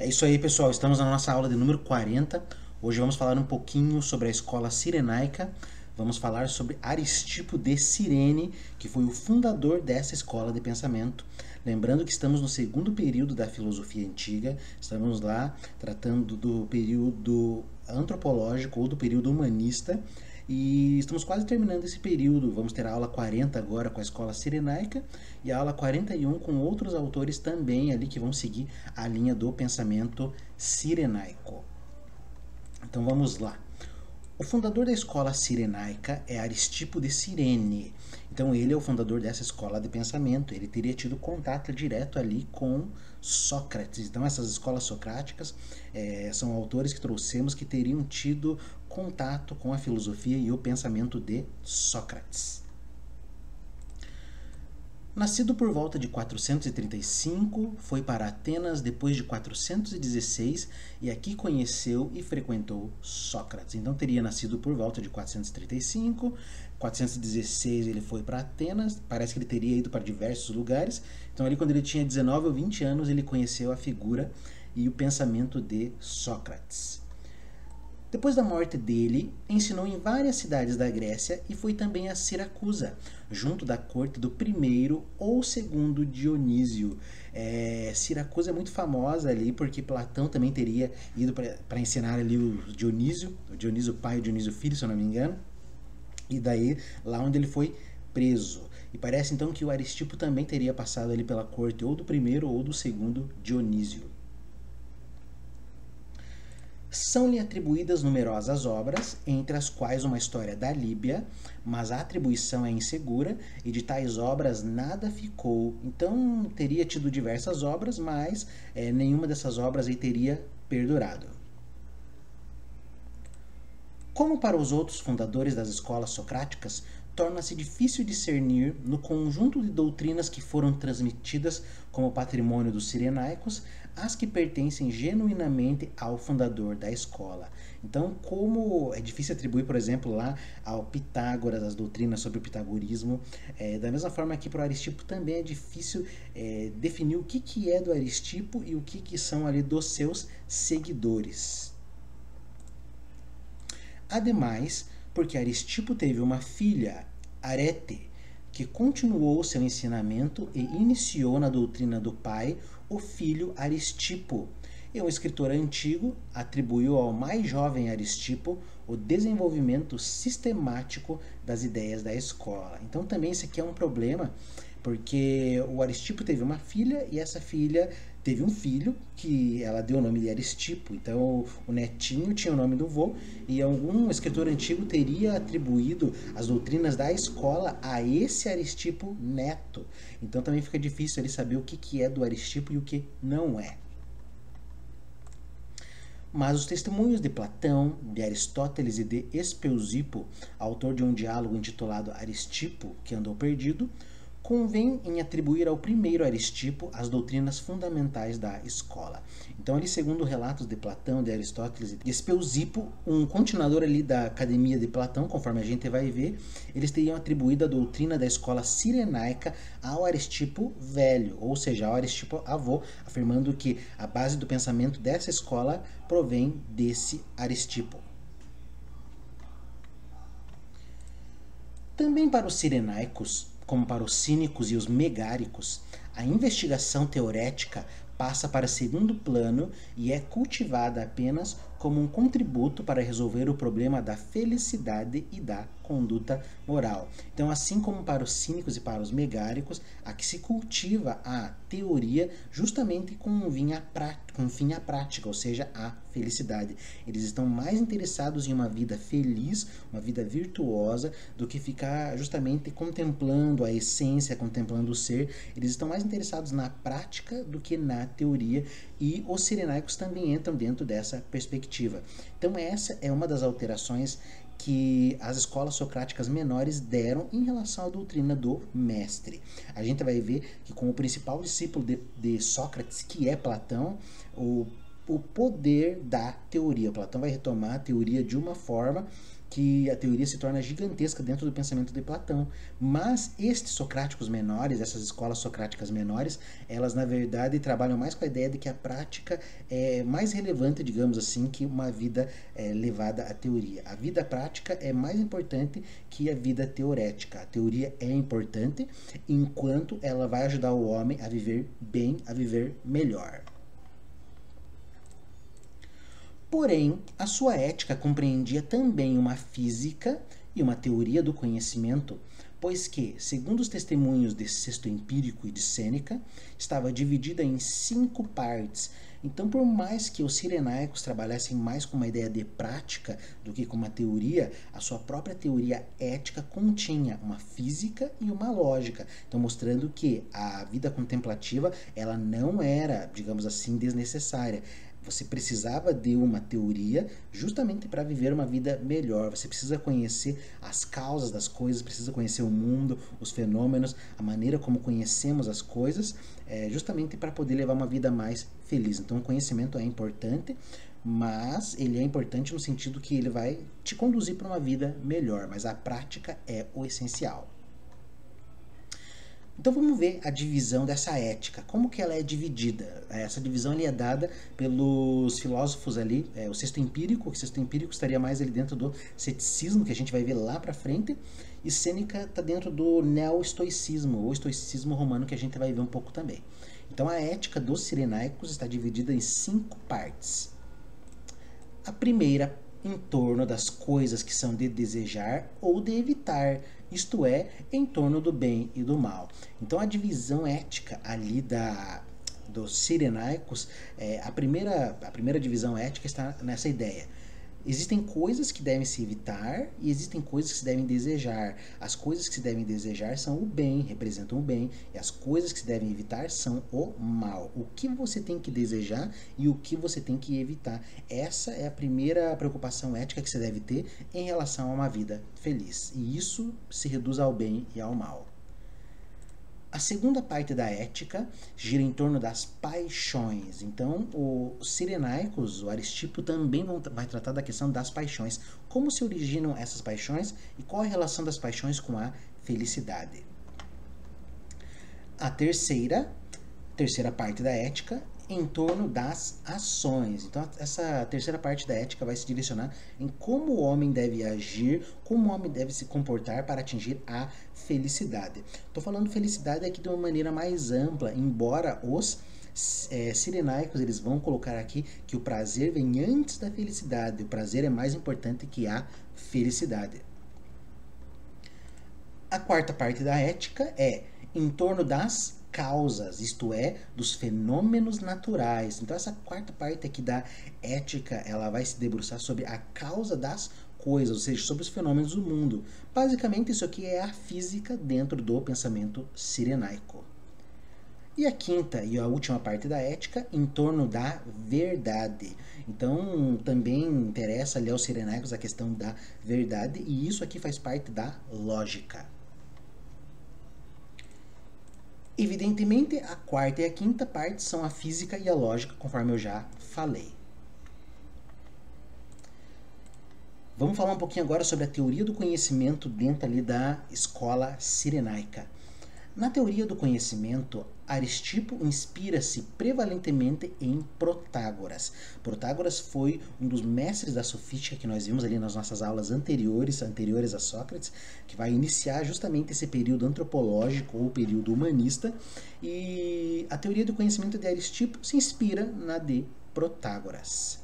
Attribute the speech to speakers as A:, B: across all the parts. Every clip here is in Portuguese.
A: É isso aí, pessoal. Estamos na nossa aula de número 40. Hoje vamos falar um pouquinho sobre a escola cirenaica. Vamos falar sobre Aristipo de Cirene, que foi o fundador dessa escola de pensamento. Lembrando que estamos no segundo período da filosofia antiga. Estamos lá tratando do período antropológico ou do período humanista. E estamos quase terminando esse período. Vamos ter a aula 40 agora com a escola cirenaica e a aula 41 com outros autores também ali que vão seguir a linha do pensamento cirenaico. Então vamos lá. O fundador da escola cirenaica é Aristipo de Cirene. Então ele é o fundador dessa escola de pensamento. Ele teria tido contato direto ali com Sócrates. Então essas escolas socráticas são autores que trouxemos que teriam tido contato com a filosofia e o pensamento de Sócrates. Nascido por volta de 435, foi para Atenas depois de 416 e aqui conheceu e frequentou Sócrates. Então teria nascido por volta de 435, 416 ele foi para Atenas, parece que ele teria ido para diversos lugares. Então ali quando ele tinha 19 ou 20 anos ele conheceu a figura e o pensamento de Sócrates. Depois da morte dele, ensinou em várias cidades da Grécia e foi também a Siracusa, junto da corte do primeiro ou segundo Dionísio. Siracusa é muito famosa ali porque Platão também teria ido para ensinar ali o Dionísio pai e o Dionísio filho, se eu não me engano, e daí lá onde ele foi preso. E parece então que o Aristipo também teria passado ali pela corte ou do primeiro ou do segundo Dionísio. São-lhe atribuídas numerosas obras, entre as quais uma história da Líbia, mas a atribuição é insegura e de tais obras nada ficou. Então teria tido diversas obras, mas nenhuma dessas obras aí teria perdurado. Como para os outros fundadores das escolas socráticas, torna-se difícil discernir no conjunto de doutrinas que foram transmitidas como patrimônio dos cirenaicos as que pertencem genuinamente ao fundador da escola. Então, como é difícil atribuir, por exemplo, lá ao Pitágoras as doutrinas sobre o pitagorismo, da mesma forma que para o Aristipo também é difícil definir o que é do Aristipo e o que são ali dos seus seguidores. Ademais, porque Aristipo teve uma filha, Arete, que continuou seu ensinamento e iniciou na doutrina do pai o filho Aristipo. E um escritor antigo atribuiu ao mais jovem Aristipo o desenvolvimento sistemático das ideias da escola. Então também esse aqui é um problema, porque o Aristipo teve uma filha e essa filha teve um filho que ela deu o nome de Aristipo. Então o netinho tinha o nome do vô e algum escritor antigo teria atribuído as doutrinas da escola a esse Aristipo neto. Então também fica difícil ele saber o que é do Aristipo e o que não é. Mas os testemunhos de Platão, de Aristóteles e de Espeusipo, autor de um diálogo intitulado Aristipo, que andou perdido, convém em atribuir ao primeiro Aristipo as doutrinas fundamentais da escola. Então, ali, segundo relatos de Platão, de Aristóteles e de Espeusipo, um continuador ali da academia de Platão, conforme a gente vai ver, eles teriam atribuído a doutrina da escola cirenaica ao Aristipo velho, ou seja, ao Aristipo avô, afirmando que a base do pensamento dessa escola provém desse Aristipo. Também para os cirenaicos, como para os cínicos e os megáricos, a investigação teorética passa para segundo plano e é cultivada apenas como um contributo para resolver o problema da felicidade e da conduta moral. Então, assim como para os cínicos e para os megáricos, aqui se cultiva a teoria justamente com um fim à prática, ou seja, a felicidade. Eles estão mais interessados em uma vida feliz, uma vida virtuosa, do que ficar justamente contemplando a essência, contemplando o ser. Eles estão mais interessados na prática do que na teoria, e os cirenaicos também entram dentro dessa perspectiva. Então essa é uma das alterações que as escolas socráticas menores deram em relação à doutrina do mestre. A gente vai ver que com o principal discípulo de Sócrates, que é Platão, o poder da teoria. Platão vai retomar a teoria de uma forma que a teoria se torna gigantesca dentro do pensamento de Platão. Mas estes socráticos menores, essas escolas socráticas menores, elas na verdade trabalham mais com a ideia de que a prática é mais relevante, digamos assim, que uma vida levada à teoria. A vida prática é mais importante que a vida teorética. A teoria é importante enquanto ela vai ajudar o homem a viver bem, a viver melhor. Porém, a sua ética compreendia também uma física e uma teoria do conhecimento, pois que, segundo os testemunhos de Sexto Empírico e de Sêneca, estava dividida em 5 partes. Então, por mais que os cirenaicos trabalhassem mais com uma ideia de prática do que com uma teoria, a sua própria teoria ética continha uma física e uma lógica. Então, mostrando que a vida contemplativa ela não era, digamos assim, desnecessária. Você precisava de uma teoria justamente para viver uma vida melhor. Você precisa conhecer as causas das coisas, precisa conhecer o mundo, os fenômenos, a maneira como conhecemos as coisas, justamente para poder levar uma vida mais feliz. Então, o conhecimento é importante, mas ele é importante no sentido que ele vai te conduzir para uma vida melhor, mas a prática é o essencial. Então vamos ver a divisão dessa ética, como que ela é dividida. Essa divisão é dada pelos filósofos ali, o Sexto Empírico, que o Sexto Empírico estaria mais ali dentro do ceticismo, que a gente vai ver lá para frente, e Sêneca está dentro do neo-estoicismo, ou estoicismo romano, que a gente vai ver um pouco também. Então a ética dos cirenaicos está dividida em 5 partes. A primeira, em torno das coisas que são de desejar ou de evitar, isto é, em torno do bem e do mal. Então a divisão ética ali dos cirenaicos, a primeira divisão ética está nessa ideia. Existem coisas que devem se evitar e existem coisas que se devem desejar. As coisas que se devem desejar são o bem, representam o bem, e as coisas que se devem evitar são o mal. O que você tem que desejar e o que você tem que evitar. Essa é a primeira preocupação ética que você deve ter em relação a uma vida feliz. E isso se reduz ao bem e ao mal. A segunda parte da ética gira em torno das paixões. Então, os cirenaicos, o Aristipo, também vai tratar da questão das paixões. Como se originam essas paixões e qual a relação das paixões com a felicidade. A terceira parte da ética em torno das ações. Então, essa terceira parte da ética vai se direcionar em como o homem deve agir, como o homem deve se comportar para atingir a felicidade. Estou falando felicidade aqui de uma maneira mais ampla, embora os cirenaicos eles vão colocar aqui que o prazer vem antes da felicidade. O prazer é mais importante que a felicidade. A quarta parte da ética é em torno das causas, isto é, dos fenômenos naturais. Então essa quarta parte aqui da ética, ela vai se debruçar sobre a causa das coisas, ou seja, sobre os fenômenos do mundo. Basicamente isso aqui é a física dentro do pensamento cirenaico. E a quinta e a última parte da ética em torno da verdade. Então também interessa ali aos cirenaicos a questão da verdade e isso aqui faz parte da lógica. Evidentemente, a quarta e a quinta parte são a física e a lógica, conforme eu já falei. Vamos falar um pouquinho agora sobre a teoria do conhecimento dentro ali da escola cirenaica. Na teoria do conhecimento, Aristipo inspira-se prevalentemente em Protágoras. Protágoras foi um dos mestres da sofística que nós vimos ali nas nossas aulas anteriores a Sócrates, que vai iniciar justamente esse período antropológico ou período humanista. E a teoria do conhecimento de Aristipo se inspira na de Protágoras.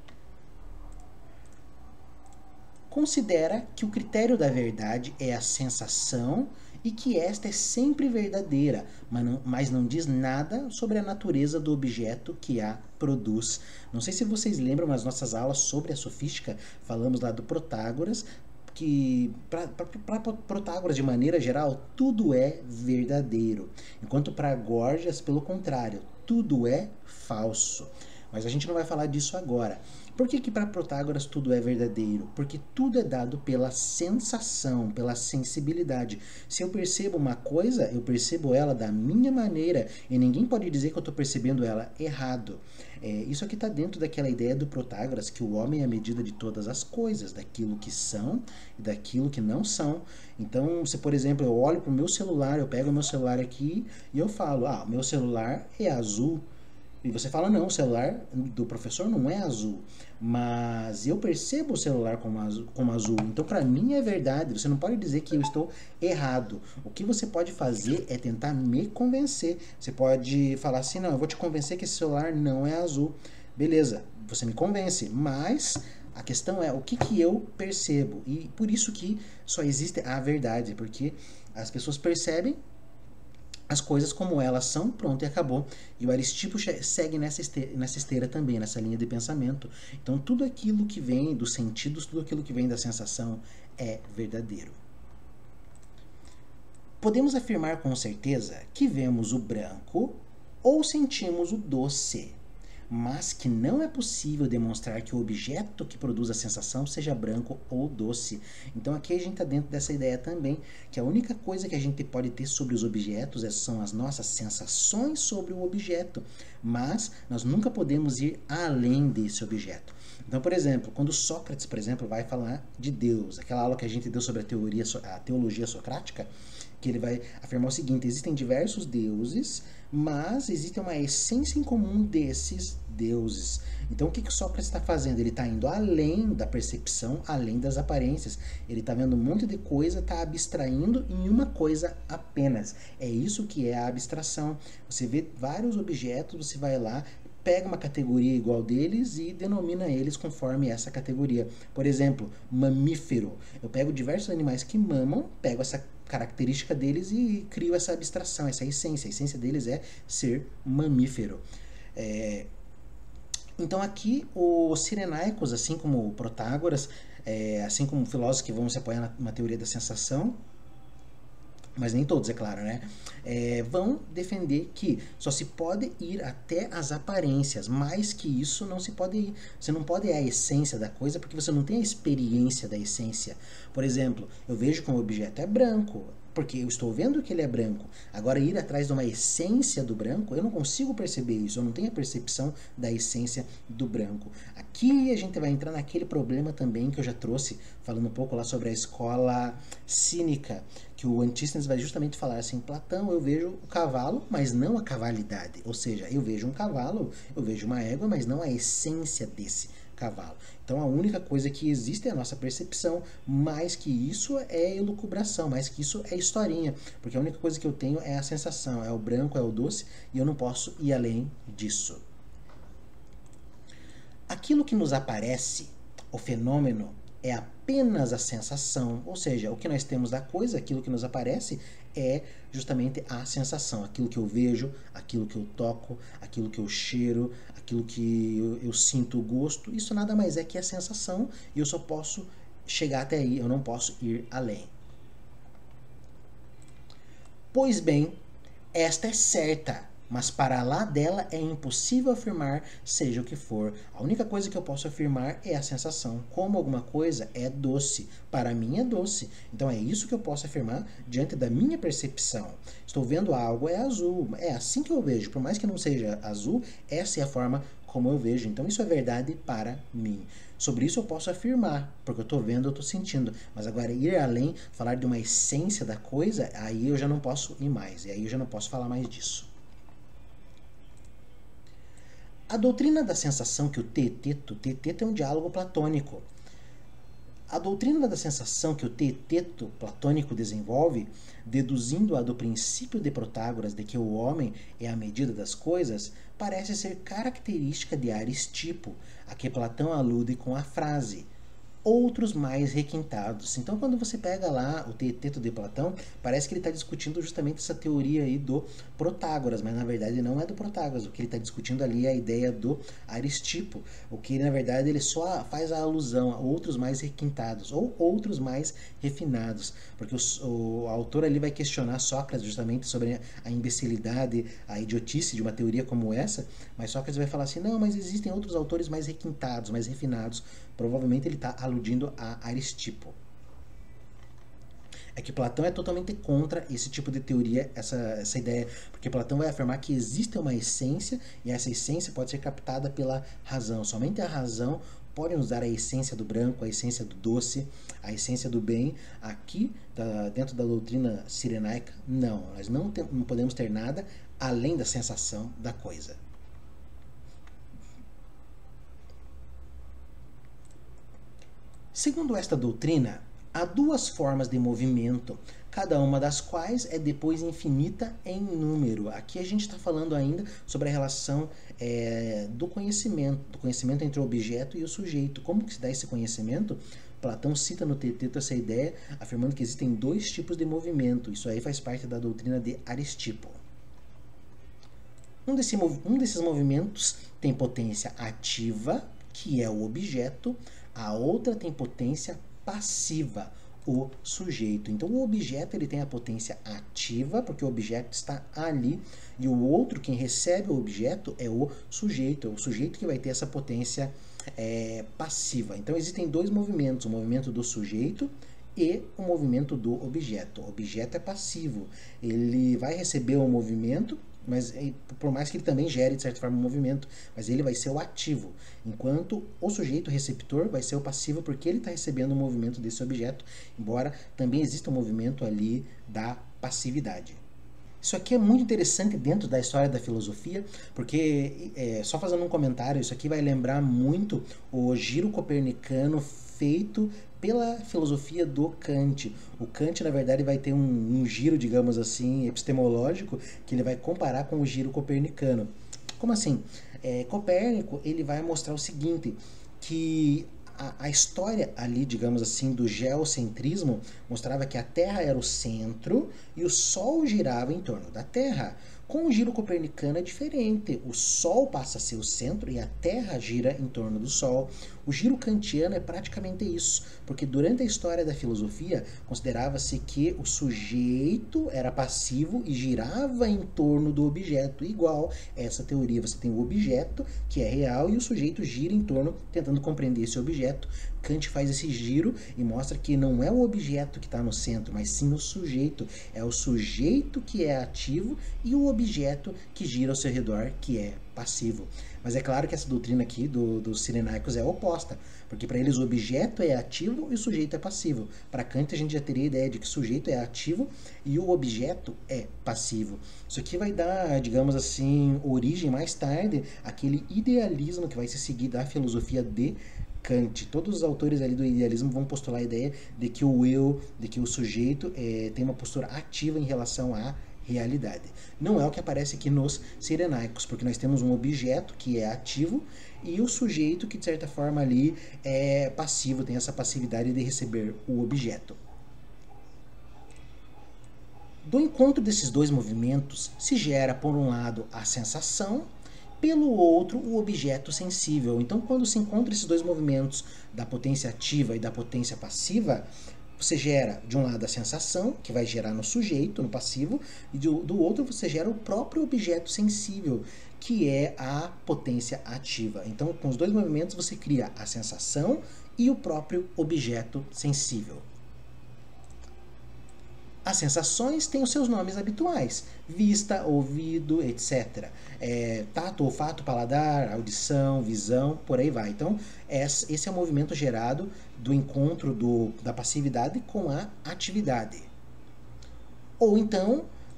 A: Considera que o critério da verdade é a sensação e que esta é sempre verdadeira, mas não diz nada sobre a natureza do objeto que a produz. Não sei se vocês lembram, mas nossas aulas sobre a sofística falamos lá do Protágoras, que para Protágoras, de maneira geral, tudo é verdadeiro, enquanto para Górgias, pelo contrário, tudo é falso. mas a gente não vai falar disso agora. Por que para Protágoras tudo é verdadeiro? Porque tudo é dado pela sensação, pela sensibilidade. Se eu percebo uma coisa, eu percebo ela da minha maneira e ninguém pode dizer que eu estou percebendo ela errado. Isso aqui está dentro daquela ideia do Protágoras, que o homem é a medida de todas as coisas, daquilo que são e daquilo que não são. Então, se por exemplo eu olho para o meu celular, eu pego o meu celular aqui e eu falo, meu celular é azul. E você fala, não, o celular do professor não é azul, mas eu percebo o celular como azul, então para mim é verdade, você não pode dizer que eu estou errado. O que você pode fazer é tentar me convencer. Você pode falar assim, não, eu vou te convencer que esse celular não é azul. Beleza, você me convence, mas a questão é o que eu percebo, e por isso que só existe a verdade, porque as pessoas percebem as coisas como elas são, pronto, e acabou. E o Aristipo segue nessa esteira também, nessa linha de pensamento. Então, tudo aquilo que vem dos sentidos, tudo aquilo que vem da sensação é verdadeiro. Podemos afirmar com certeza que vemos o branco ou sentimos o doce, mas que não é possível demonstrar que o objeto que produz a sensação seja branco ou doce. Então aqui a gente está dentro dessa ideia também, que a única coisa que a gente pode ter sobre os objetos são as nossas sensações sobre o objeto, mas nós nunca podemos ir além desse objeto. Então, por exemplo, quando Sócrates, por exemplo, vai falar de Deus, aquela aula que a gente deu sobre a teologia socrática, que ele vai afirmar o seguinte: existem diversos deuses, mas existe uma essência em comum desses deuses. Então o que Sócrates está fazendo? Ele está indo além da percepção, além das aparências. Ele está vendo um monte de coisa, está abstraindo em uma coisa apenas. É isso que é a abstração. Você vê vários objetos, você vai lá, pega uma categoria igual deles e denomina eles conforme essa categoria. Por exemplo, mamífero. Eu pego diversos animais que mamam, pego essa característica deles e crio essa abstração, essa essência. A essência deles é ser mamífero. Então aqui os cirenaicos, assim como o Protágoras, assim como filósofos que vão se apoiar na teoria da sensação, mas nem todos, é claro, né? Vão defender que só se pode ir até as aparências, mais que isso não se pode ir. Você não pode ir à essência da coisa porque você não tem a experiência da essência. Por exemplo, eu vejo que um objeto é branco, porque eu estou vendo que ele é branco. Agora, ir atrás de uma essência do branco, eu não consigo perceber isso, eu não tenho a percepção da essência do branco. Aqui a gente vai entrar naquele problema também que eu já trouxe, falando um pouco lá sobre a escola cínica, que o Antístenes vai justamente falar assim: Platão, eu vejo o cavalo, mas não a cavalidade. Ou seja, eu vejo um cavalo, eu vejo uma égua, mas não a essência desse cavalo. Então a única coisa que existe é a nossa percepção, mais que isso é elucubração, mais que isso é historinha, porque a única coisa que eu tenho é a sensação, é o branco, é o doce, e eu não posso ir além disso. Aquilo que nos aparece, o fenômeno, é apenas a sensação, ou seja, o que nós temos da coisa, aquilo que nos aparece, é justamente a sensação, aquilo que eu vejo, aquilo que eu toco, aquilo que eu cheiro, aquilo que eu sinto o gosto. Isso nada mais é que a sensação, e eu só posso chegar até aí, eu não posso ir além. Pois bem, esta é certa, mas para lá dela é impossível afirmar, seja o que for. A única coisa que eu posso afirmar é a sensação. Como alguma coisa é doce, para mim é doce. Então é isso que eu posso afirmar diante da minha percepção. Estou vendo algo, é azul. É assim que eu vejo. Por mais que não seja azul, essa é a forma como eu vejo. Então isso é verdade para mim. Sobre isso eu posso afirmar, porque eu estou vendo, eu estou sentindo. Mas agora ir além, falar de uma essência da coisa, aí eu já não posso ir mais. E aí eu já não posso falar mais disso. A doutrina da sensação que o Teeteto é um diálogo platônico. A doutrina da sensação que o Teeteto platônico desenvolve, deduzindo-a do princípio de Protágoras de que o homem é a medida das coisas, parece ser característica de Aristipo, a que Platão alude com a frase: outros mais requintados. Então, quando você pega lá o Teeteto de Platão, parece que ele está discutindo justamente essa teoria aí do Protágoras, mas na verdade não é do Protágoras. O que ele está discutindo ali é a ideia do Aristipo. O que na verdade ele só faz a alusão a outros mais requintados ou outros mais refinados, porque o autor ali vai questionar Sócrates justamente sobre a imbecilidade, a idiotice de uma teoria como essa, mas Sócrates vai falar assim, não, mas existem outros autores mais requintados, mais refinados. Provavelmente ele está aludindo a Aristipo. É que Platão é totalmente contra esse tipo de teoria, essa ideia, porque Platão vai afirmar que existe uma essência e essa essência pode ser captada pela razão. Somente a razão pode nos dar a essência do branco, a essência do doce, a essência do bem. Aqui, dentro da doutrina cirenaica, não. Nós não podemos ter nada além da sensação da coisa. Segundo esta doutrina, há duas formas de movimento, cada uma das quais é depois infinita em número. Aqui a gente está falando ainda sobre a relação do conhecimento entre o objeto e o sujeito. Como que se dá esse conhecimento? Platão cita no Teeteto essa ideia, afirmando que existem dois tipos de movimento. Isso aí faz parte da doutrina de Aristipo. Um desses movimentos tem potência ativa, que é o objeto, a outra tem potência passiva, o sujeito. Então o objeto ele tem a potência ativa, porque o objeto está ali, e o outro, quem recebe o objeto, é o sujeito que vai ter essa potência passiva. Então existem dois movimentos, o movimento do sujeito e o movimento do objeto. O objeto é passivo, ele vai receber o movimento, mas por mais que ele também gere, de certa forma, um movimento, mas ele vai ser o ativo, enquanto o sujeito receptor vai ser o passivo, porque ele está recebendo o movimento desse objeto, embora também exista um movimento ali da passividade. Isso aqui é muito interessante dentro da história da filosofia, porque, só fazendo um comentário, isso aqui vai lembrar muito o giro copernicano feito pela filosofia do Kant. O Kant, na verdade, vai ter um giro, digamos assim, epistemológico, que ele vai comparar com o giro copernicano. Como assim? Copérnico ele vai mostrar o seguinte, que a história ali, digamos assim, do geocentrismo mostrava que a Terra era o centro e o Sol girava em torno da Terra. Com o giro copernicano é diferente. O Sol passa a ser o centro e a Terra gira em torno do Sol. O giro kantiano é praticamente isso, porque durante a história da filosofia considerava-se que o sujeito era passivo e girava em torno do objeto. Igual essa teoria, você tem o objeto, que é real, e o sujeito gira em torno, tentando compreender esse objeto. Kant faz esse giro e mostra que não é o objeto que está no centro, mas sim o sujeito. É o sujeito que é ativo e o objeto que gira ao seu redor, que é passivo. Mas é claro que essa doutrina aqui dos cirenaicos é oposta, porque para eles o objeto é ativo e o sujeito é passivo. Para Kant a gente já teria a ideia de que o sujeito é ativo e o objeto é passivo. Isso aqui vai dar, digamos assim, origem mais tarde àquele idealismo que vai se seguir da filosofia de Kant. Todos os autores ali do idealismo vão postular a ideia de que o eu, de que o sujeito tem uma postura ativa em relação à realidade. Não é o que aparece aqui nos cirenaicos, porque nós temos um objeto que é ativo e o sujeito que de certa forma ali é passivo, tem essa passividade de receber o objeto. Do encontro desses dois movimentos se gera, por um lado, a sensação, pelo outro, o objeto sensível. Então, quando se encontram esses dois movimentos da potência ativa e da potência passiva, você gera, de um lado, a sensação, que vai gerar no sujeito, no passivo, e do outro você gera o próprio objeto sensível, que é a potência ativa. Então, com os dois movimentos, você cria a sensação e o próprio objeto sensível. As sensações têm os seus nomes habituais, vista, ouvido, etc. Tato, olfato, paladar, audição, visão, por aí vai. Então, esse é o movimento gerado do encontro da passividade com a atividade. Ou então,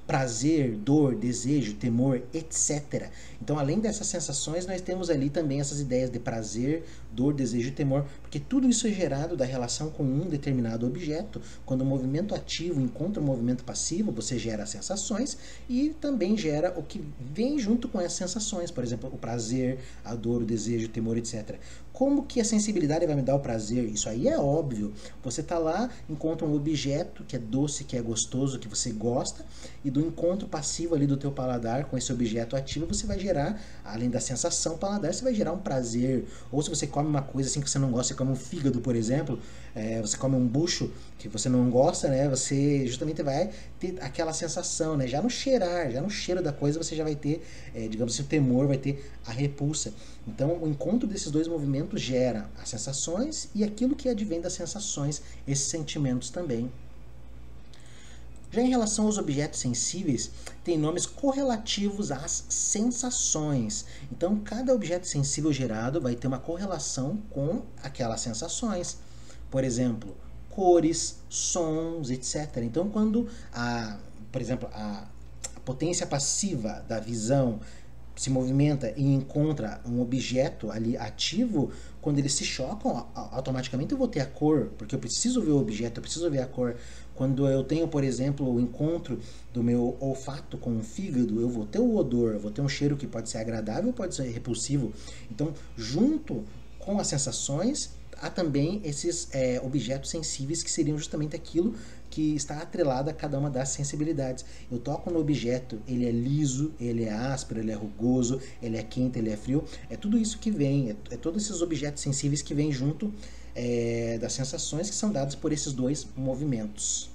A: prazer, dor, desejo, temor, etc. Então, além dessas sensações, nós temos ali também essas ideias de prazer, dor, desejo e temor, porque tudo isso é gerado da relação com um determinado objeto. Quando o movimento ativo encontra o movimento passivo, você gera sensações e também gera o que vem junto com essas sensações, por exemplo, o prazer, a dor, o desejo, o temor, etc. Como que a sensibilidade vai me dar o prazer? Isso aí é óbvio. Você tá lá, encontra um objeto que é doce, que é gostoso, que você gosta, e do encontro passivo ali do teu paladar com esse objeto ativo, você vai gerar, além da sensação paladar, você vai gerar um prazer. Ou se você come uma coisa assim que você não gosta, você come um fígado, por exemplo, você come um bucho que você não gosta, né? Você justamente vai ter aquela sensação, né? Já no cheirar, já no cheiro da coisa, você já vai ter, digamos assim, o temor, vai ter a repulsa. Então, o encontro desses dois movimentos gera as sensações e aquilo que advém das sensações, esses sentimentos também. Já em relação aos objetos sensíveis, tem nomes correlativos às sensações. Então, cada objeto sensível gerado vai ter uma correlação com aquelas sensações. Por exemplo, cores, sons, etc. Então, quando, por exemplo, a potência passiva da visão se movimenta e encontra um objeto ali ativo, quando eles se chocam, automaticamente eu vou ter a cor, porque eu preciso ver o objeto, eu preciso ver a cor. Quando eu tenho, por exemplo, o encontro do meu olfato com o fígado, eu vou ter o odor, eu vou ter um cheiro que pode ser agradável, pode ser repulsivo. Então, junto com as sensações, há também esses objetos sensíveis que seriam justamente aquilo que está atrelado a cada uma das sensibilidades. Eu toco no objeto, ele é liso, ele é áspero, ele é rugoso, ele é quente, ele é frio. É tudo isso que vem, é todos esses objetos sensíveis que vêm junto das sensações que são dadas por esses dois movimentos.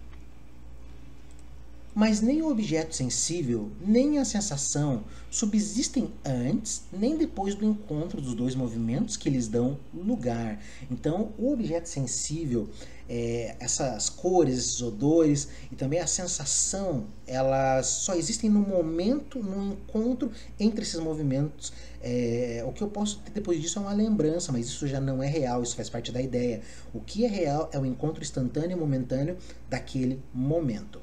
A: Mas nem o objeto sensível, nem a sensação subsistem antes nem depois do encontro dos dois movimentos que lhes dão lugar. Então, o objeto sensível, essas cores, esses odores e também a sensação, elas só existem no momento, no encontro entre esses movimentos. O que eu posso ter depois disso é uma lembrança, mas isso já não é real, isso faz parte da ideia. O que é real é o encontro instantâneo e momentâneo daquele momento.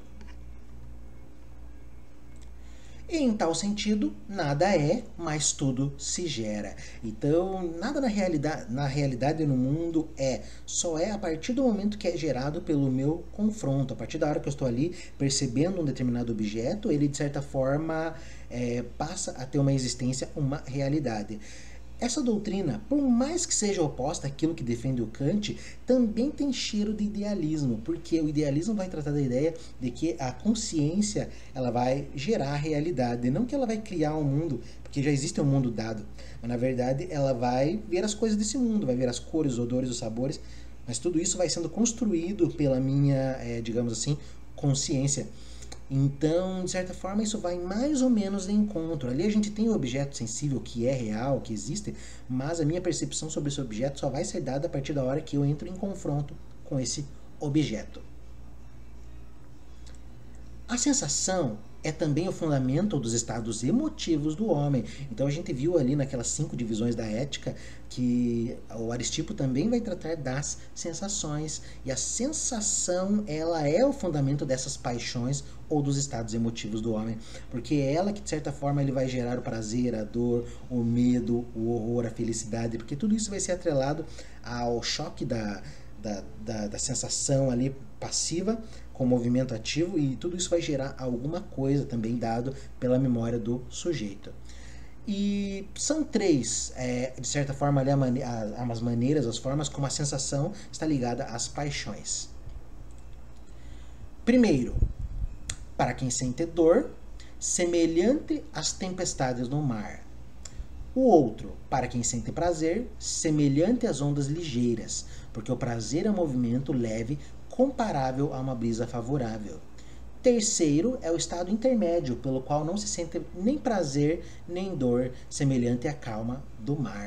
A: E em tal sentido, nada é, mas tudo se gera. Então, nada na realidade no mundo só é a partir do momento que é gerado pelo meu confronto. A partir da hora que eu estou ali percebendo um determinado objeto, ele de certa forma passa a ter uma existência, uma realidade. Essa doutrina, por mais que seja oposta àquilo que defende o Kant, também tem cheiro de idealismo, porque o idealismo vai tratar da ideia de que a consciência ela vai gerar a realidade, não que ela vai criar um mundo, porque já existe um mundo dado, mas na verdade ela vai ver as coisas desse mundo, vai ver as cores, os odores, os sabores, mas tudo isso vai sendo construído pela minha, digamos assim, consciência. Então, de certa forma, isso vai mais ou menos de encontro. Ali a gente tem o objeto sensível que é real, que existe, mas a minha percepção sobre esse objeto só vai ser dada a partir da hora que eu entro em confronto com esse objeto. A sensação é também o fundamento dos estados emotivos do homem. Então a gente viu ali naquelas 5 divisões da ética que o Aristipo também vai tratar das sensações. E a sensação, ela é o fundamento dessas paixões ou dos estados emotivos do homem. Porque é ela que, de certa forma, ele vai gerar o prazer, a dor, o medo, o horror, a felicidade. Porque tudo isso vai ser atrelado ao choque da sensação ali passiva com movimento ativo, e tudo isso vai gerar alguma coisa também dado pela memória do sujeito. E são 3, de certa forma, ali, as maneiras, as formas como a sensação está ligada às paixões. Primeiro, para quem sente dor, semelhante às tempestades no mar. O outro, para quem sente prazer, semelhante às ondas ligeiras, porque o prazer é um movimento leve comparável a uma brisa favorável. Terceiro é o estado intermédio, pelo qual não se sente nem prazer nem dor, semelhante à calma do mar.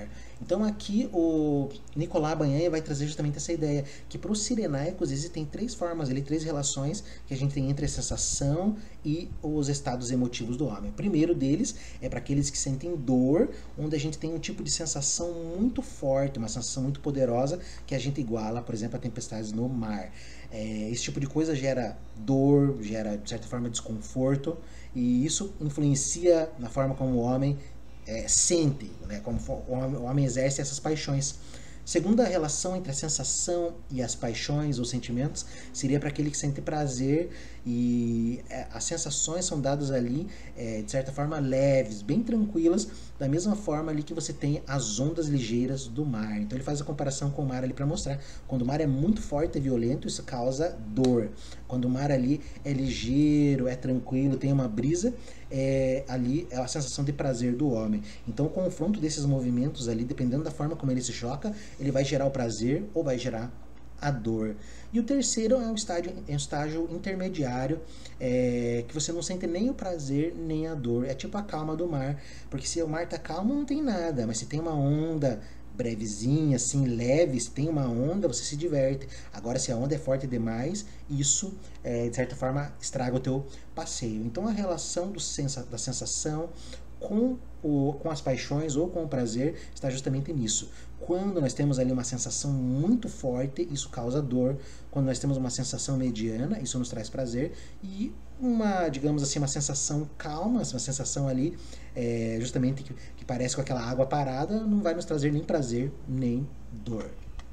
A: Então aqui o Nicolas Banhaia vai trazer justamente essa ideia, que para os cirenaicos existem três formas, três relações que a gente tem entre a sensação e os estados emotivos do homem. O primeiro deles é para aqueles que sentem dor, onde a gente tem um tipo de sensação muito forte, uma sensação muito poderosa, que a gente iguala, por exemplo, a tempestades no mar. Esse tipo de coisa gera dor, gera, de certa forma, desconforto, e isso influencia na forma como o homem sente, né, como o homem exerce essas paixões. Segunda relação entre a sensação e as paixões ou sentimentos seria para aquele que sente prazer, e as sensações são dadas ali de certa forma leves, bem tranquilas, da mesma forma ali que você tem as ondas ligeiras do mar. Então ele faz a comparação com o mar ali para mostrar, quando o mar é muito forte e violento, isso causa dor. Quando o mar ali é ligeiro, é tranquilo, tem uma brisa, ali é a sensação de prazer do homem. Então o confronto desses movimentos ali, dependendo da forma como ele se choca, ele vai gerar o prazer ou vai gerar a dor. E o terceiro é um estágio intermediário, que você não sente nem o prazer nem a dor. É tipo a calma do mar, porque se o mar tá calmo não tem nada, mas se tem uma onda brevezinha, assim, leve, se tem uma onda, você se diverte. Agora, se a onda é forte demais, isso, de certa forma, estraga o teu passeio. Então, a relação da sensação com as paixões ou com o prazer está justamente nisso. Quando nós temos ali uma sensação muito forte, isso causa dor. Quando nós temos uma sensação mediana, isso nos traz prazer. E uma, digamos assim, uma sensação calma, uma sensação ali, justamente que parece com aquela água parada, não vai nos trazer nem prazer, nem dor.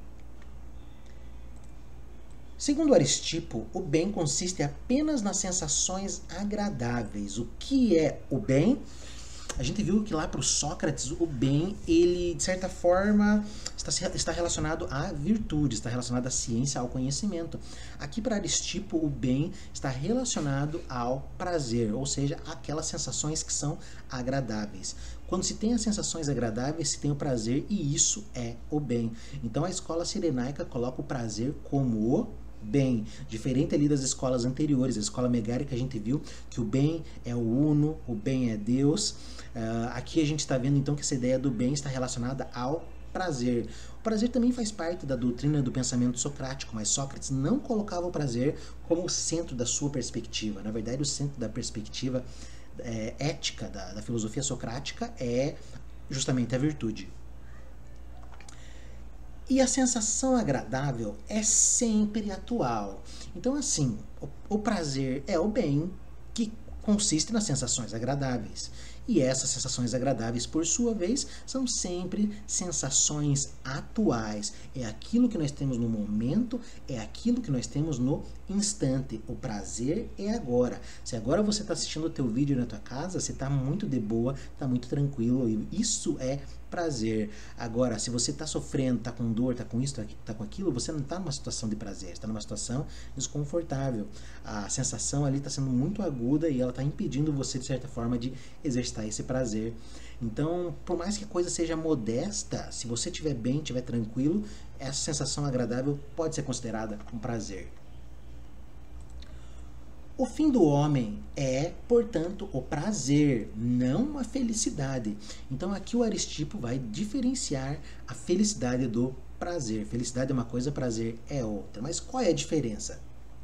A: Segundo Aristipo, o bem consiste apenas nas sensações agradáveis. O que é o bem? A gente viu que lá para o Sócrates, o bem, ele, de certa forma, está relacionado à virtude, está relacionado à ciência, ao conhecimento. Aqui para Aristipo, o bem está relacionado ao prazer, ou seja, aquelas sensações que são agradáveis. Quando se tem as sensações agradáveis, se tem o prazer, e isso é o bem. Então a escola cirenaica coloca o prazer como o bem, diferente ali das escolas anteriores. A escola megarica a gente viu que o bem é o uno, o bem é Deus. Aqui a gente está vendo então que essa ideia do bem está relacionada ao prazer. O prazer também faz parte da doutrina do pensamento socrático, mas Sócrates não colocava o prazer como o centro da sua perspectiva. Na verdade, o centro da perspectiva ética da filosofia socrática é justamente a virtude. E a sensação agradável é sempre atual. Então, assim, o prazer é o bem que consiste nas sensações agradáveis. E essas sensações agradáveis, por sua vez, são sempre sensações atuais. É aquilo que nós temos no momento, é aquilo que nós temos no instante. O prazer é agora. Se agora você está assistindo o teu vídeo na tua casa, você está muito de boa, está muito tranquilo. E isso é prazer. Agora, se você está sofrendo, está com dor, está com isso, está com aquilo, você não está numa situação de prazer, está numa situação desconfortável. A sensação ali está sendo muito aguda e ela está impedindo você, de certa forma, de exercitar esse prazer. Então, por mais que a coisa seja modesta, se você estiver bem, estiver tranquilo, essa sensação agradável pode ser considerada um prazer. O fim do homem é, portanto, o prazer, não a felicidade. Então aqui o Aristipo vai diferenciar a felicidade do prazer. Felicidade é uma coisa, prazer é outra. Mas qual é a diferença?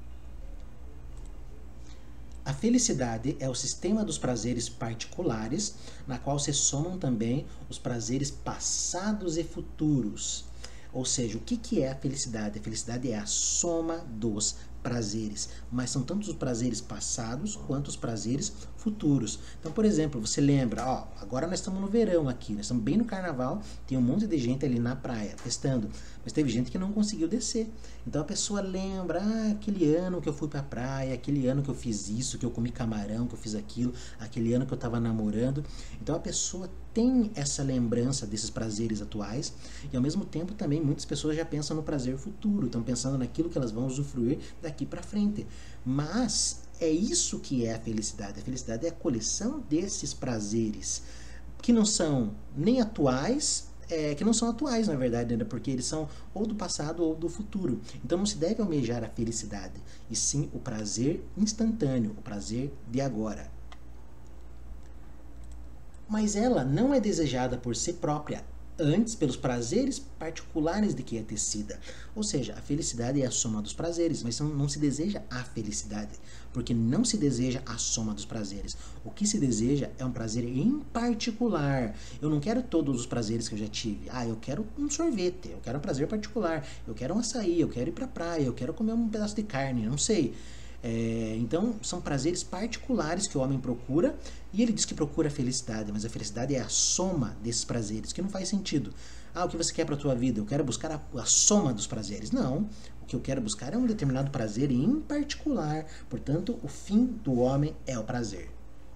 A: A felicidade é o sistema dos prazeres particulares, na qual se somam também os prazeres passados e futuros. Ou seja, o que é a felicidade? A felicidade é a soma dos prazeres, mas são tanto os prazeres passados quanto os prazeres futuros. Então, por exemplo, você lembra, agora nós estamos no verão aqui, nós estamos bem no carnaval, tem um monte de gente ali na praia testando, mas teve gente que não conseguiu descer. Então a pessoa lembra, aquele ano que eu fui pra praia, aquele ano que eu fiz isso, que eu comi camarão, que eu fiz aquilo, aquele ano que eu estava namorando. Então a pessoa tem essa lembrança desses prazeres atuais e ao mesmo tempo também muitas pessoas já pensam no prazer futuro, estão pensando naquilo que elas vão usufruir daqui para frente. Mas é isso que é a felicidade. A felicidade é a coleção desses prazeres que não são nem atuais, que não são atuais, na verdade, né? Porque eles são ou do passado ou do futuro. Então não se deve almejar a felicidade, e sim o prazer instantâneo, o prazer de agora. Mas ela não é desejada por si própria antes pelos prazeres particulares de que é tecida. Ou seja, a felicidade é a soma dos prazeres, mas não se deseja a felicidade, porque não se deseja a soma dos prazeres. O que se deseja é um prazer em particular. Eu não quero todos os prazeres que eu já tive. Eu quero um sorvete, eu quero um prazer particular, eu quero um açaí, eu quero ir pra praia, eu quero comer um pedaço de carne, não sei. Então, são prazeres particulares que o homem procura, e ele diz que procura a felicidade, mas a felicidade é a soma desses prazeres, que não faz sentido. O que você quer para a tua vida? Eu quero buscar a soma dos prazeres. Não, o que eu quero buscar é um determinado prazer em particular. Portanto, o fim do homem é o prazer.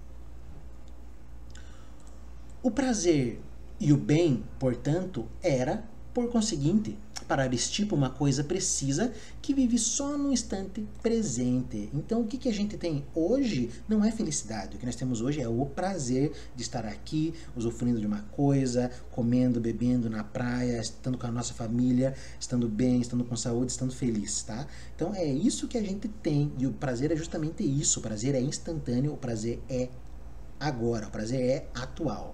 A: O prazer e o bem, portanto, era, por conseguinte, para Aristipo, uma coisa precisa que vive só no instante presente. Então, o que a gente tem hoje não é felicidade. O que nós temos hoje é o prazer de estar aqui, usufruindo de uma coisa, comendo, bebendo na praia, estando com a nossa família, estando bem, estando com saúde, estando feliz, tá? Então, é isso que a gente tem. E o prazer é justamente isso. O prazer é instantâneo, o prazer é agora, o prazer é atual.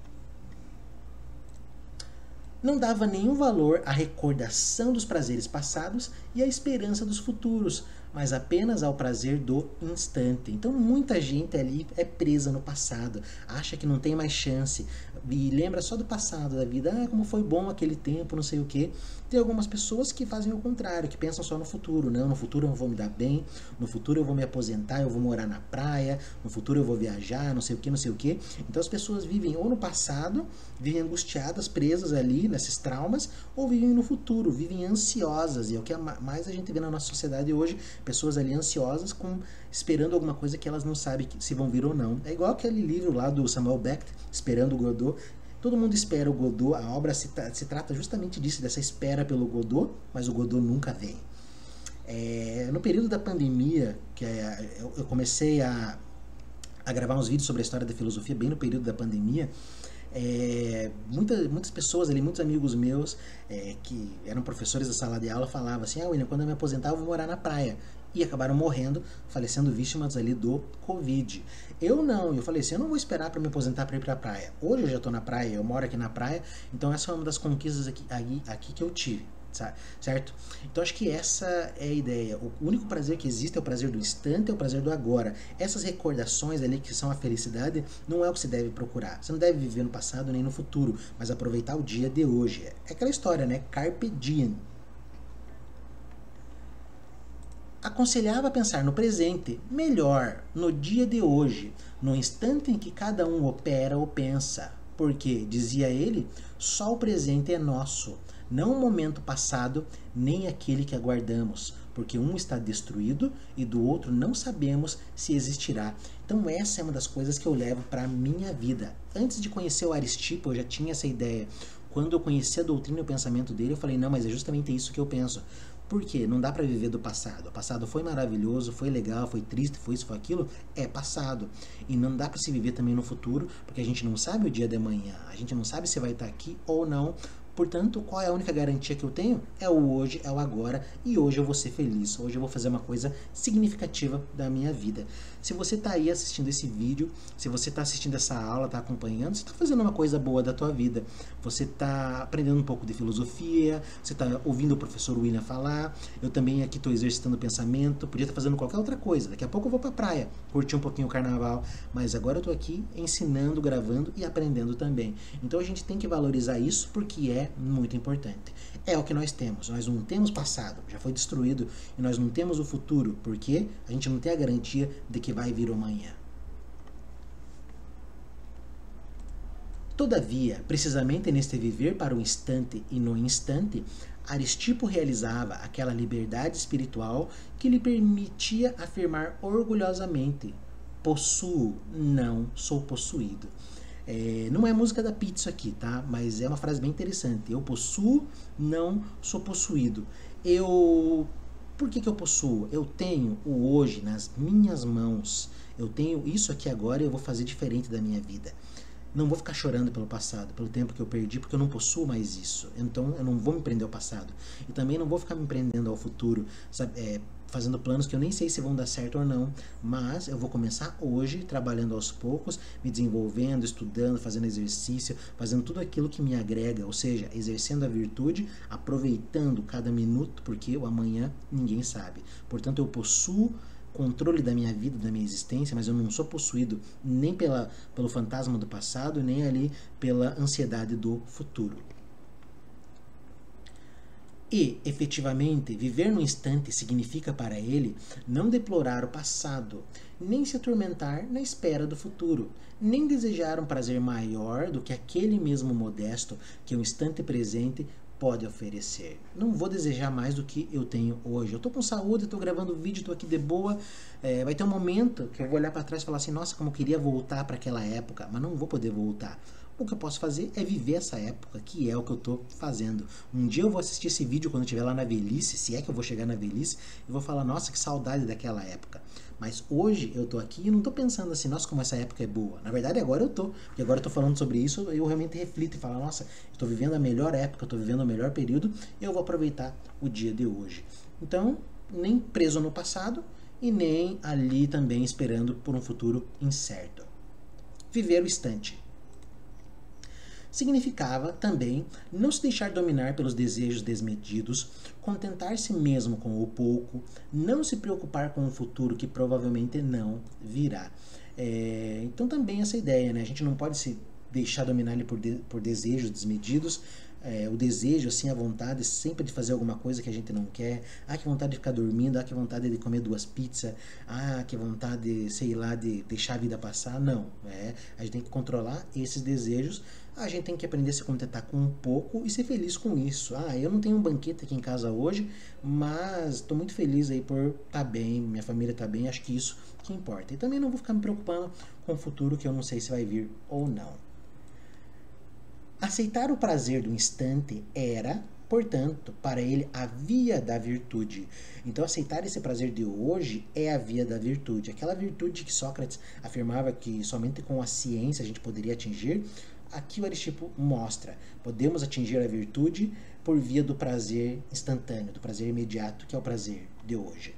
A: Não dava nenhum valor à recordação dos prazeres passados e à esperança dos futuros, mas apenas ao prazer do instante. Então muita gente ali é presa no passado, acha que não tem mais chance e lembra só do passado, da vida, como foi bom aquele tempo, não sei o que. Tem algumas pessoas que fazem o contrário, que pensam só no futuro. Não, no futuro eu vou me dar bem, no futuro eu vou me aposentar, eu vou morar na praia, no futuro eu vou viajar, não sei o que, não sei o que. Então as pessoas vivem ou no passado, vivem angustiadas, presas ali nesses traumas, ou vivem no futuro, vivem ansiosas. E é o que mais a gente vê na nossa sociedade hoje, pessoas ali ansiosas, esperando alguma coisa que elas não sabem se vão vir ou não. É igual aquele livro lá do Samuel Beckett, Esperando o Godot. Todo mundo espera o Godot, a obra se trata justamente disso, dessa espera pelo Godot, mas o Godot nunca vem. No período da pandemia, eu comecei a gravar uns vídeos sobre a história da filosofia, bem no período da pandemia. Muitas pessoas ali, muitos amigos meus que eram professores da sala de aula falavam assim: William, quando eu me aposentar eu vou morar na praia. E acabaram morrendo, falecendo vítimas ali do Covid. Eu não, eu falei assim, eu não vou esperar para me aposentar para ir para a praia. Hoje eu já estou na praia, eu moro aqui na praia, então essa é uma das conquistas aqui que eu tive, certo? Então acho que essa é a ideia. O único prazer que existe é o prazer do instante, é o prazer do agora. Essas recordações ali que são a felicidade não é o que se deve procurar. Você não deve viver no passado nem no futuro, mas aproveitar o dia de hoje. É aquela história, né? Carpe diem. Aconselhava pensar no presente, melhor, no dia de hoje, no instante em que cada um opera ou pensa, porque, dizia ele, só o presente é nosso, não o momento passado, nem aquele que aguardamos, porque um está destruído e do outro não sabemos se existirá. Então essa é uma das coisas que eu levo para a minha vida. Antes de conhecer o Aristipo, eu já tinha essa ideia. Quando eu conheci a doutrina e o pensamento dele, eu falei, não, mas é justamente isso que eu penso. Por quê? Não dá para viver do passado. O passado foi maravilhoso, foi legal, foi triste, foi isso, foi aquilo. É passado. E não dá para se viver também no futuro, porque a gente não sabe o dia de amanhã. A gente não sabe se vai estar aqui ou não. Portanto, qual é a única garantia que eu tenho? É o hoje, é o agora. E hoje eu vou ser feliz. Hoje eu vou fazer uma coisa significativa da minha vida. Se você está aí assistindo esse vídeo, se você está assistindo essa aula, está acompanhando, você está fazendo uma coisa boa da tua vida. Você está aprendendo um pouco de filosofia, você está ouvindo o professor William falar, eu também aqui estou exercitando o pensamento, podia estar fazendo qualquer outra coisa. Daqui a pouco eu vou para a praia, curtir um pouquinho o carnaval, mas agora eu estou aqui ensinando, gravando e aprendendo também. Então a gente tem que valorizar isso porque é muito importante. É o que nós temos. Nós não temos passado, já foi destruído, e nós não temos o futuro, porque a gente não tem a garantia de que vai vir amanhã. Todavia, precisamente neste viver para o instante e no instante, Aristipo realizava aquela liberdade espiritual que lhe permitia afirmar orgulhosamente: possuo, não sou possuído. Não é música da pizza aqui, tá? Mas é uma frase bem interessante. Eu possuo, não sou possuído. Por que eu possuo? Eu tenho o hoje nas minhas mãos. Eu tenho isso aqui agora e eu vou fazer diferente da minha vida. Não vou ficar chorando pelo passado, pelo tempo que eu perdi, porque eu não possuo mais isso. Então eu não vou me prender ao passado. E também não vou ficar me prendendo ao futuro, sabe? fazendo planos que eu nem sei se vão dar certo ou não, mas eu vou começar hoje, trabalhando aos poucos, me desenvolvendo, estudando, fazendo exercício, fazendo tudo aquilo que me agrega, ou seja, exercendo a virtude, aproveitando cada minuto, porque o amanhã ninguém sabe. Portanto, eu possuo controle da minha vida, da minha existência, mas eu não sou possuído nem pelo fantasma do passado, nem ali pela ansiedade do futuro. E, efetivamente, viver no instante significa para ele não deplorar o passado, nem se atormentar na espera do futuro, nem desejar um prazer maior do que aquele mesmo modesto que o instante presente pode oferecer. Não vou desejar mais do que eu tenho hoje. Eu estou com saúde, estou gravando vídeo, estou aqui de boa. Vai ter um momento que eu vou olhar para trás e falar assim, nossa, como eu queria voltar para aquela época, mas não vou poder voltar. O que eu posso fazer é viver essa época, que é o que eu estou fazendo. Um dia eu vou assistir esse vídeo quando eu estiver lá na velhice, se é que eu vou chegar na velhice, e vou falar, nossa, que saudade daquela época. Mas hoje eu estou aqui e não estou pensando assim, nossa, como essa época é boa. Na verdade, agora eu estou. Porque agora eu estou falando sobre isso, eu realmente reflito e falo, nossa, estou vivendo a melhor época, estou vivendo o melhor período, e eu vou aproveitar o dia de hoje. Então, nem preso no passado e nem ali também esperando por um futuro incerto. Viver o instante. Significava também não se deixar dominar pelos desejos desmedidos, contentar-se mesmo com o pouco, não se preocupar com o futuro que provavelmente não virá. Então também essa ideia, né? A gente não pode se deixar dominar ali por desejos desmedidos. O desejo, assim, a vontade sempre de fazer alguma coisa que a gente não quer. Que vontade de ficar dormindo, que vontade de comer 2 pizzas, que vontade, sei lá, de deixar a vida passar. Não, a gente tem que controlar esses desejos. A gente tem que aprender a se contentar com um pouco e ser feliz com isso. Eu não tenho um banquete aqui em casa hoje, mas estou muito feliz aí por estar bem, minha família está bem, acho que isso que importa. E também não vou ficar me preocupando com o futuro, que eu não sei se vai vir ou não. Aceitar o prazer do instante era, portanto, para ele a via da virtude. Então, aceitar esse prazer de hoje é a via da virtude. Aquela virtude que Sócrates afirmava que somente com a ciência a gente poderia atingir, aqui o Aristipo mostra. Podemos atingir a virtude por via do prazer instantâneo, do prazer imediato, que é o prazer de hoje.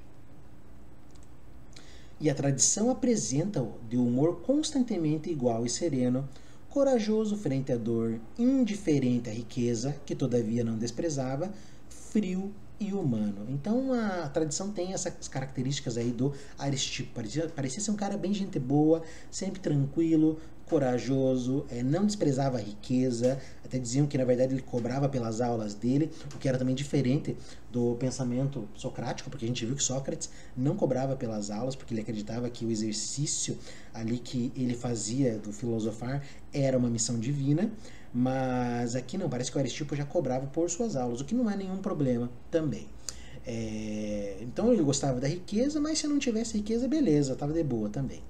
A: E a tradição apresenta-o de humor constantemente igual e sereno, corajoso frente à dor, indiferente à riqueza, que todavia não desprezava, frio e humano. Então a tradição tem essas características aí do Aristipo. Parecia ser um cara bem gente boa, sempre tranquilo, corajoso, não desprezava a riqueza, até diziam que na verdade ele cobrava pelas aulas dele, o que era também diferente do pensamento socrático, porque a gente viu que Sócrates não cobrava pelas aulas, porque ele acreditava que o exercício ali que ele fazia do filosofar era uma missão divina, mas aqui não, parece que o Aristipo já cobrava por suas aulas, o que não é nenhum problema também. Então ele gostava da riqueza, mas se não tivesse riqueza, beleza, estava de boa também.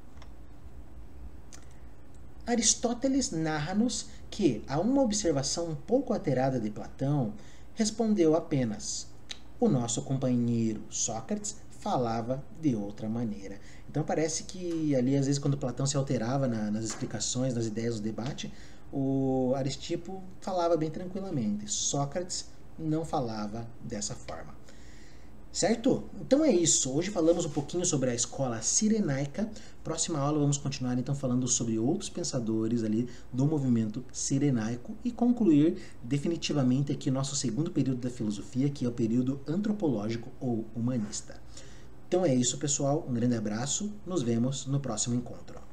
A: Aristóteles narra-nos que, a uma observação um pouco alterada de Platão, respondeu apenas: o nosso companheiro Sócrates falava de outra maneira. Então parece que ali, às vezes, quando Platão se alterava nas explicações, nas ideias do debate, o Aristipo falava bem tranquilamente. Sócrates não falava dessa forma. Certo? Então é isso. Hoje falamos um pouquinho sobre a escola cirenaica. Próxima aula vamos continuar então falando sobre outros pensadores ali do movimento cirenaico e concluir definitivamente aqui nosso segundo período da filosofia, que é o período antropológico ou humanista. Então é isso, pessoal. Um grande abraço. Nos vemos no próximo encontro.